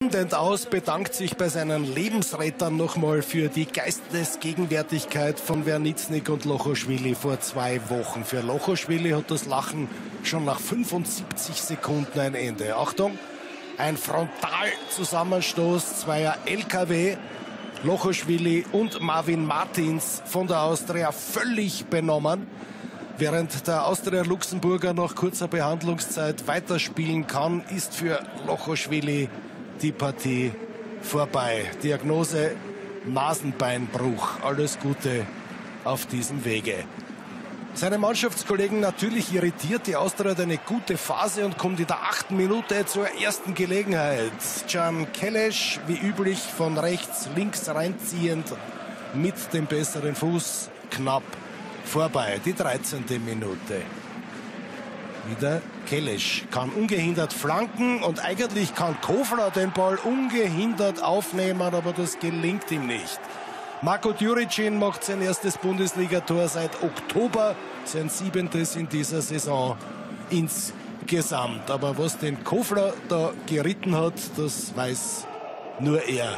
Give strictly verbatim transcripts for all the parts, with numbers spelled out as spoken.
aus, bedankt sich bei seinen Lebensrettern nochmal für die Geistesgegenwärtigkeit von Wernitznik und Lochoschwili vor zwei Wochen. Für Lochoschwili hat das Lachen schon nach fünfundsiebzig Sekunden ein Ende. Achtung, ein Frontalzusammenstoß zweier L K W. Lochoschwili und Marvin Martins von der Austria völlig benommen. Während der Austria-Luxemburger nach kurzer Behandlungszeit weiterspielen kann, ist für Lochoschwili die Partie vorbei. Diagnose Nasenbeinbruch. Alles Gute auf diesem Wege. Seine Mannschaftskollegen natürlich irritiert. Die Austria hat eine gute Phase und kommt in der achten Minute zur ersten Gelegenheit. Can Kellesch, wie üblich, von rechts links reinziehend mit dem besseren Fuß knapp vorbei. Die dreizehnte Minute. Wieder Kellesch kann ungehindert flanken und eigentlich kann Kofler den Ball ungehindert aufnehmen, aber das gelingt ihm nicht. Marko Djuricin macht sein erstes Bundesligator seit Oktober, sein siebentes in dieser Saison insgesamt. Aber was den Kofler da geritten hat, das weiß nur er.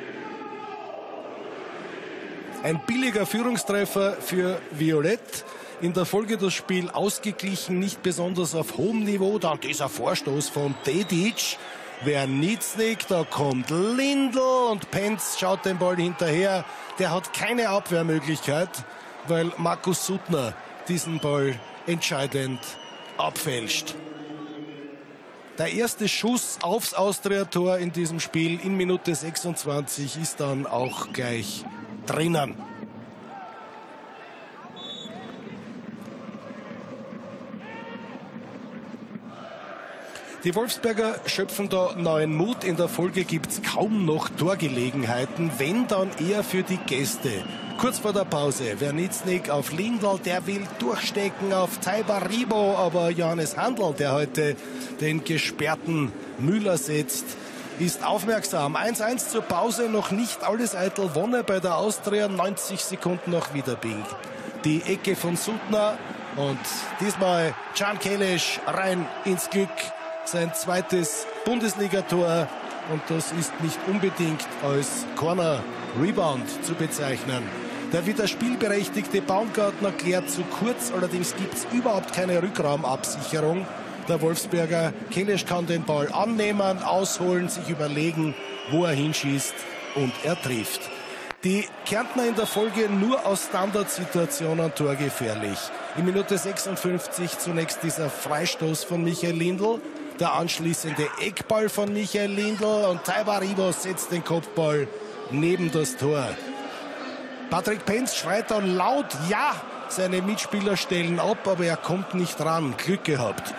Ein billiger Führungstreffer für Violett. In der Folge das Spiel ausgeglichen, nicht besonders auf hohem Niveau. Dann dieser Vorstoß von Dedic. Wernitznik, da kommt Lindl und Penz schaut den Ball hinterher. Der hat keine Abwehrmöglichkeit, weil Markus Suttner diesen Ball entscheidend abfälscht. Der erste Schuss aufs Austria-Tor in diesem Spiel in Minute sechsundzwanzig ist dann auch gleich drinnen. Die Wolfsberger schöpfen da neuen Mut. In der Folge gibt es kaum noch Torgelegenheiten, wenn dann eher für die Gäste. Kurz vor der Pause, Wernitznik auf Lindl, der will durchstecken auf Taibaribo, aber Johannes Handl, der heute den gesperrten Müller setzt, ist aufmerksam. eins eins zur Pause, noch nicht alles eitel Wonne bei der Austria, neunzig Sekunden noch Wiederbing. Die Ecke von Suttner und diesmal Can Kellesch rein ins Glück. Sein zweites Bundesligator und das ist nicht unbedingt als Corner-Rebound zu bezeichnen. Der wieder spielberechtigte Baumgartner klärt zu kurz, allerdings gibt es überhaupt keine Rückraumabsicherung. Der Wolfsberger Kellesch kann den Ball annehmen, ausholen, sich überlegen, wo er hinschießt und er trifft. Die Kärntner in der Folge nur aus Standardsituationen torgefährlich. In Minute sechsundfünfzig zunächst dieser Freistoß von Michael Lindl. Der anschließende Eckball von Michael Lindl und Taibaribo setzt den Kopfball neben das Tor. Patrick Penz schreit dann laut, ja, seine Mitspieler stellen ab, aber er kommt nicht ran. Glück gehabt.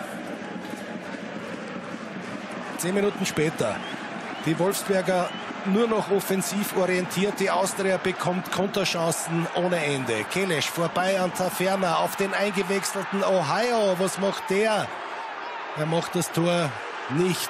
Zehn Minuten später. Die Wolfsberger nur noch offensiv orientiert. Die Austria bekommt Konterchancen ohne Ende. Kellesch vorbei an Taferner auf den eingewechselten Ohio. Was macht der? Er macht das Tor nicht.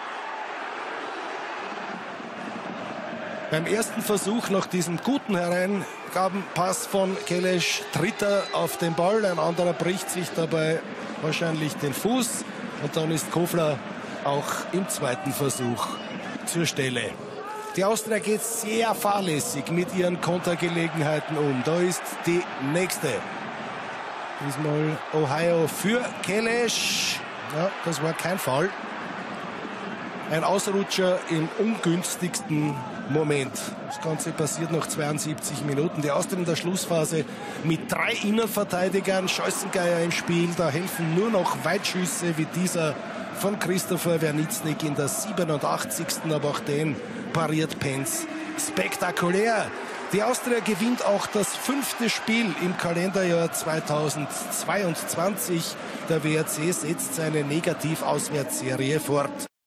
Beim ersten Versuch nach diesem guten Hereingabenpass von Kellesch tritt er auf den Ball. Ein anderer bricht sich dabei wahrscheinlich den Fuß. Und dann ist Kofler auch im zweiten Versuch zur Stelle. Die Austria geht sehr fahrlässig mit ihren Kontergelegenheiten um. Da ist die nächste. Diesmal Ohio für Kellesch. Ja, das war kein Foul. Ein Ausrutscher im ungünstigsten Moment. Das Ganze passiert nach zweiundsiebzig Minuten. Die Austria in der Schlussphase mit drei Innenverteidigern. Scheusengeier im Spiel. Da helfen nur noch Weitschüsse wie dieser von Christopher Wernitznik in der siebenundachtzigsten Aber auch den pariert Penz spektakulär. Die Austria gewinnt auch das fünfte Spiel im Kalenderjahr zweitausendzweiundzwanzig. Der W R C setzt seine Negativauswärtsserie fort.